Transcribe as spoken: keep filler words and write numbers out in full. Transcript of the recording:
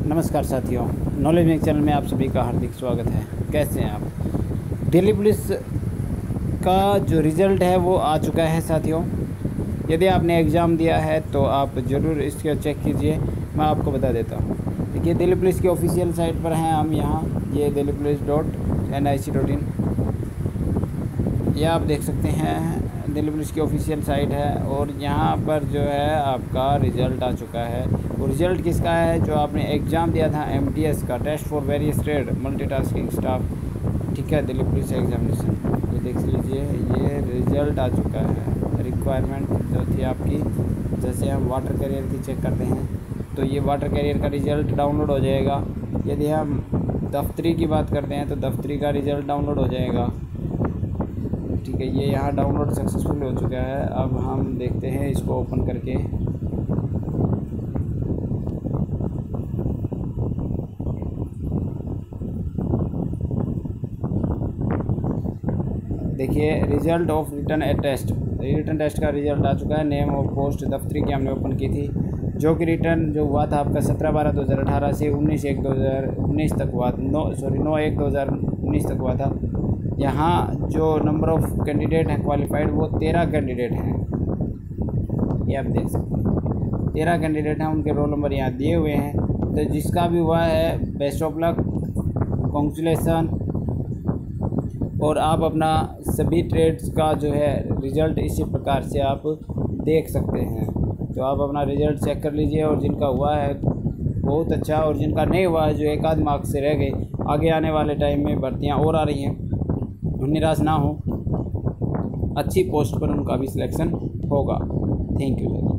नमस्कार साथियों, knowledge make channel में आप सभी का हार्दिक स्वागत है। कैसे हैं आप? दिल्ली पुलिस का जो रिज़ल्ट है वो आ चुका है साथियों। यदि आपने एग्ज़ाम दिया है तो आप ज़रूर इसको चेक कीजिए। मैं आपको बता देता हूँ। देखिए, दिल्ली पुलिस की ऑफिशियल साइट पर हैं हम यहाँ। ये Delhi police dot N I C dot in, ये आप देख सकते हैं। दिल्ली पुलिस की ऑफिशियल साइट है और यहाँ पर जो है आपका रिज़ल्ट आ चुका है। वो रिज़ल्ट किसका है? जो आपने एग्ज़ाम दिया था एम टी एस का, test for various trade multitasking staff, ठीक है, दिल्ली पुलिस एग्जामिनेशन। ये देख लीजिए, ये रिज़ल्ट आ चुका है। रिक्वायरमेंट जो थी आपकी, जैसे हम वाटर कैरियर की चेक करते हैं तो ये वाटर कैरियर का रिज़ल्ट डाउनलोड हो जाएगा। यदि हम दफ्तरी की बात करते हैं तो दफ्तरी का रिज़ल्ट डाउनलोड हो जाएगा, ठीक है। ये यहाँ डाउनलोड सक्सेसफुल हो चुका है। अब हम देखते हैं इसको ओपन करके। देखिए, result of return a test, return test का रिज़ल्ट आ चुका है। नेम ऑफ पोस्ट दफ्तरी की हमने ओपन की थी, जो कि रिटर्न जो हुआ था आपका सत्रह बारह दो हज़ार अठारह से उन्नीस एक दो हज़ार उन्नीस तक हुआ, नौ सॉरी नौ एक दो हज़ार उन्नीस तक हुआ था। यहाँ जो नंबर ऑफ़ कैंडिडेट हैं क्वालिफाइड, वो तेरह कैंडिडेट हैं। ये आप देख सकते हैं, तेरह कैंडिडेट हैं। उनके रोल नंबर यहाँ दिए हुए हैं। तो जिसका भी हुआ है, बेस्ट ऑफ लक, कॉन्ग्रेचुलेसन। और आप अपना सभी ट्रेड्स का जो है रिज़ल्ट इसी प्रकार से आप देख सकते हैं। तो आप अपना रिज़ल्ट चेक कर लीजिए, और जिनका हुआ है बहुत अच्छा, और जिनका नहीं हुआ है, जो एक आध मार्क्स से रह गए, आगे आने वाले टाइम में भर्तियाँ और आ रही हैं, निराश ना हो। अच्छी पोस्ट पर उनका भी सिलेक्शन होगा। Thank you.